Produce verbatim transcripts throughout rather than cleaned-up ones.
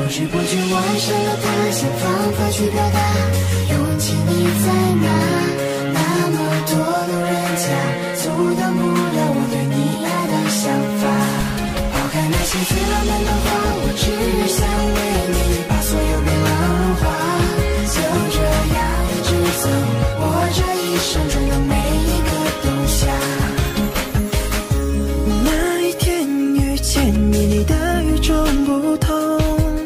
不知不觉我爱上了他，想方法去表达，勇气你在哪？那么多路人甲，阻挡不了我对你爱的想法。抛开那些最浪漫的话，我只想为你把所有变浪化。就这样一直走，我这一生中的每一个冬夏。 那一天遇见你，你的与众不同，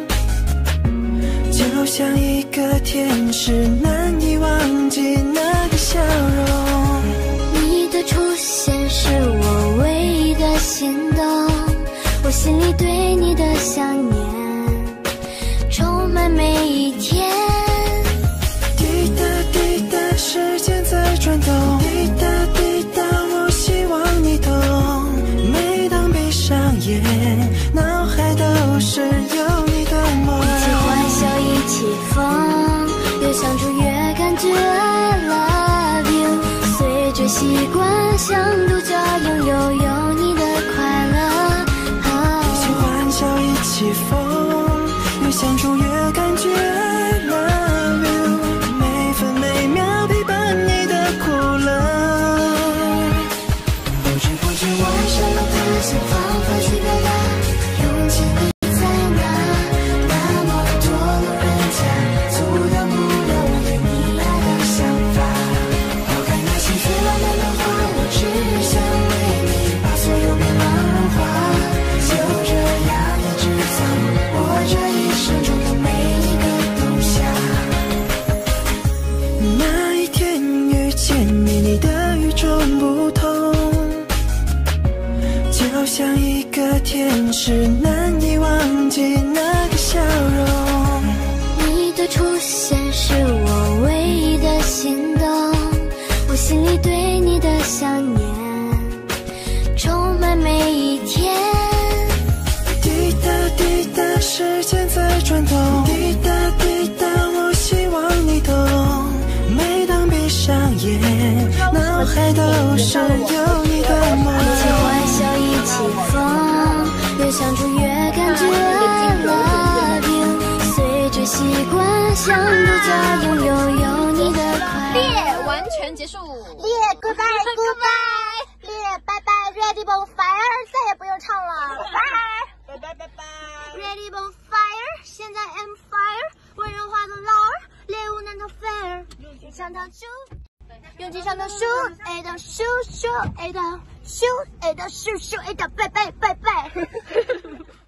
就像一个天使，难以忘记那个笑容。 你的出现是我唯一的心动，我心里对你的想念充满每一天。 滴答滴答，时间在转动，滴答滴答，我希望你懂。每当闭上眼，脑海都是有你的梦。 一起欢笑，一起疯，越相处越感觉 I love you。随着习惯，像独角拥有有你的快乐。 一起欢笑，一起疯，越相处越感觉 I love you。每分每秒陪伴你的苦乐。 不知不觉我爱上了他，想方法去表达，勇气你在哪？那么多路人甲，阻挡不了我对你爱的想法。抛开那些最浪漫的话，我只想为你把所有变浪化。就这样一直走，我这一生中的每一个冬夏。 那一天遇见你，你的与众不同，就像一个天使，难以忘记那个笑容。 你的出现是我唯一的心动，我心里对你的想念充满每一天。 滴答滴答，时间在转动，滴答滴答，我希望你懂。每当闭上眼，脑海都是有你的梦。 一起欢笑，一起疯，越相处越感觉 I love you。随着习惯，像独角拥有有你的快乐。 列完全结束。 列 goodbye goodbye， 列拜拜 ，ready bonfire， 再也不用唱了，拜拜拜拜拜拜 ，ready bonfire， 现在 I'm fire， 温柔化作老儿，猎物难逃 fair， 用尽上当书，用尽上当书，哎当书书，哎当书，哎当书书，哎当拜拜拜拜。